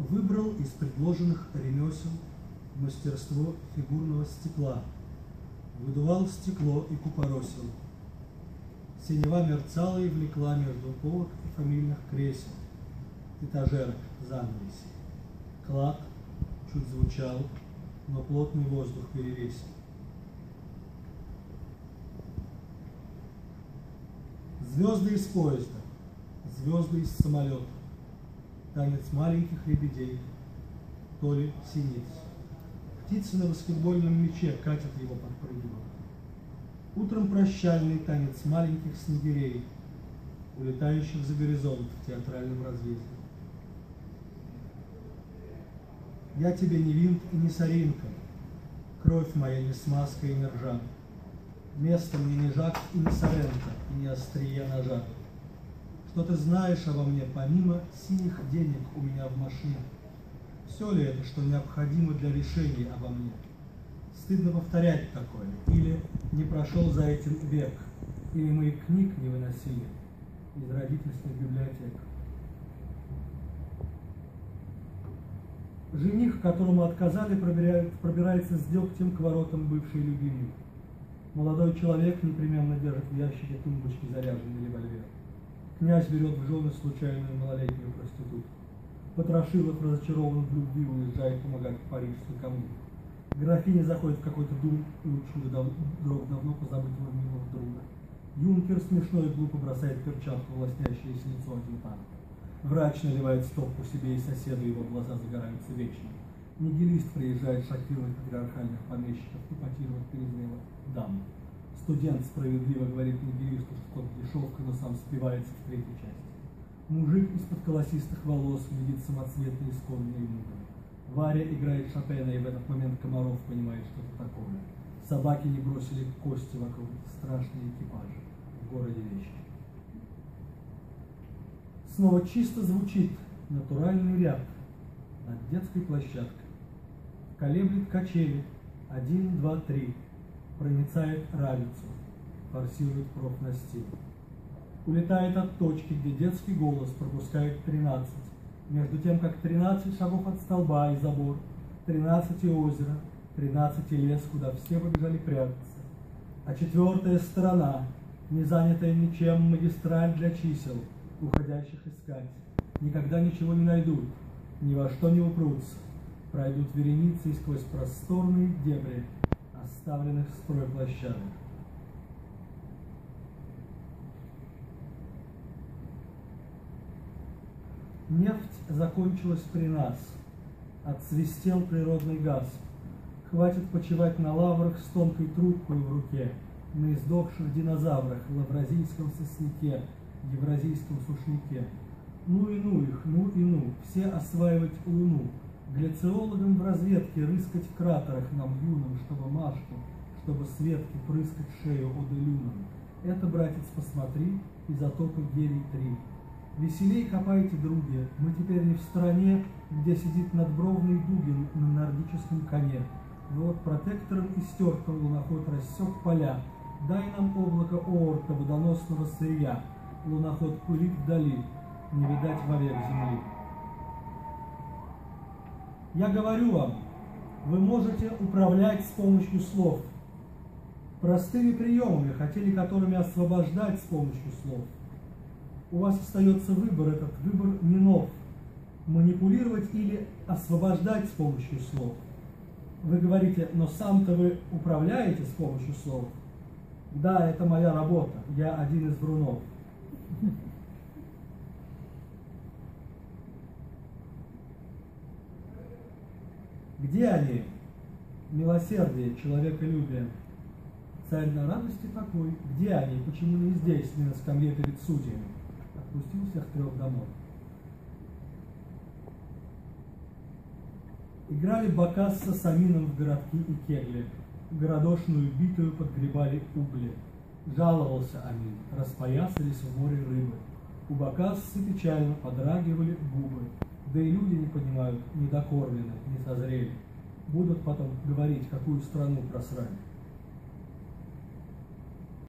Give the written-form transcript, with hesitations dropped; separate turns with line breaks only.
Выбрал из предложенных ремесел мастерство фигурного стекла, выдувал стекло и купоросил. Синева мерцала и влекла между полок и фамильных кресел, этажерок занавесей. Клад чуть звучал, но плотный воздух перевесил. Звезды из поезда, звезды из самолета, танец маленьких лебедей, то ли синиц. Птицы на баскетбольном мяче катят его, подпрыгивая. Утром прощальный танец маленьких снегирей, улетающих за горизонт в театральном разрезе. Я тебе не винт и не соринка, кровь моя не смазка и не ржа. Место мне не Жак и не Соренто, и не острие ножа. Что ты знаешь обо мне, помимо синих денег у меня в машине? Все ли это, что необходимо для решения обо мне? Стыдно повторять такое, или не прошел за этим век, или мы книг не выносили из родительских библиотек. Жених, которому отказали, пробирается с дегтем к воротам бывшей любимой. Молодой человек непременно держит в ящике тумбочки заряженный револьвер. Князь берет в жены случайную малолетнюю проститутку. Потрошилов, разочарован в любви, уезжает помогать в парижскую коммуну. Графиня заходит в какой-то дом и учует давно позабытого милого друга. Юнкер смешно и глупо бросает перчатку в лоснящееся лицо адъютанта. Врач наливает стопку себе и соседу, его глаза загораются вечно. Нигилист приезжает шокировать патриархальных помещиков, эпатировать перезрелых дам. Студент справедливо говорит нигилисту, что тот дешевка, но сам спивается в третьей части. Мужик из-под колосистых волос глядит самоцветно исконно и мудро. Варя играет Шопена, и в этот момент Комаров понимает, что это такое. Собаки не бросили кости вокруг, страшные экипажи в городе Вечном. Снова чисто звучит натуральный ряд над детской площадкой. Колеблет качели, 1, 2, 3, проницает равицу, форсирует профнастил. Улетает от точки, где детский голос пропускает 13, между тем, как 13 шагов от столба и забор, 13 и озеро, 13 и лес, куда все побежали прятаться. А 4-я сторона, не занятая ничем, магистраль для чисел, уходящих искать, никогда ничего не найдут, ни во что не упрутся, пройдут вереницей сквозь просторные дебри, оставленных стройплощадок. Нефть закончилась при нас, отсвистел природный газ. Хватит почивать на лаврах с тонкой трубкой в руке, на издохших динозаврах, лавразийском сосняке, евразийском сушняке. Ну их, ну и ну, все осваивать Луну, гляциологам в разведке рыскать в кратерах нам юным, чтобы Машку, чтобы Светке прыскать шею оделюном. Это, братец, посмотри, изотопы гелий-3. Веселей копайте, други, мы теперь не в стране, где сидит надбровный Дугин на нордическом коне. Вот протектором и стерком луноход рассек поля. Дай нам облако Оорта водоносного сырья. Луноход пылит вдали, не видать вовек земли. Я говорю вам, вы можете управлять с помощью слов. Простыми приемами, хотели которыми освобождать с помощью слов. У вас остается выбор, этот выбор не нов. Манипулировать или освобождать с помощью слов. Вы говорите, но сам-то вы управляете с помощью слов. Да, это моя работа, я один из Брунов. Где они? Милосердие, человеколюбие. Царь на радости такой. Где они? Почему не здесь, не на скамье перед судьями? Отпустил всех 3 домов. Играли Бокасса с Амином в городки и кегли. Городошную битую подгребали угли. Жаловался Амин, распоясались в море рыбы. У Бокассы печально подрагивали губы. Да и люди не понимают, не докормлены, не созрели. Будут потом говорить, какую страну просрали.